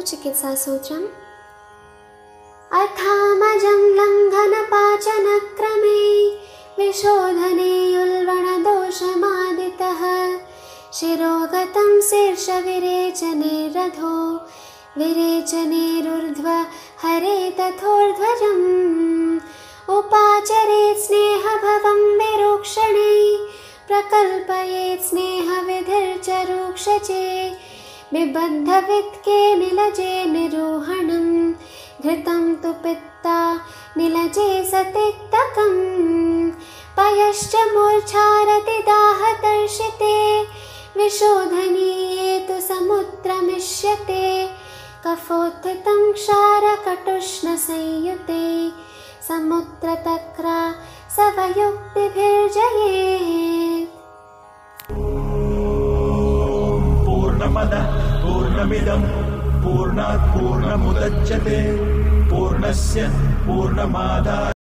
चिकित्सासूत्रम्। अथामजं लङ्घनपाचनक्रमे विशोधने उल्बणदोषमादितः शिरोगतं शीर्षविरेचनेरधो विरेचनेरुर्ध्व हरे तथोर्ध्वजम् उपाचरेत् स्नेहभवं विरोक्षणे प्रकल्पयेत् स्नेहविधिर्चरूक्षचे बिबद्धवित्के निलजे निरूहणं घृतं तु पित्ता निलजे सतिक्तकम् पयश्च मूर्च्छारति दाहतर्षिते विशोधनीये तु समुद्रमिष्यते कफोत्थितं क्षारकटुष्णसंयुते समुद्रतक्रा सवयुक्तिभिर्जयेत्। पूर्णमदः पूर्णमिदं पूर्णात् पूर्णमुदच्यते पूर्णस्य पूर्णमादाय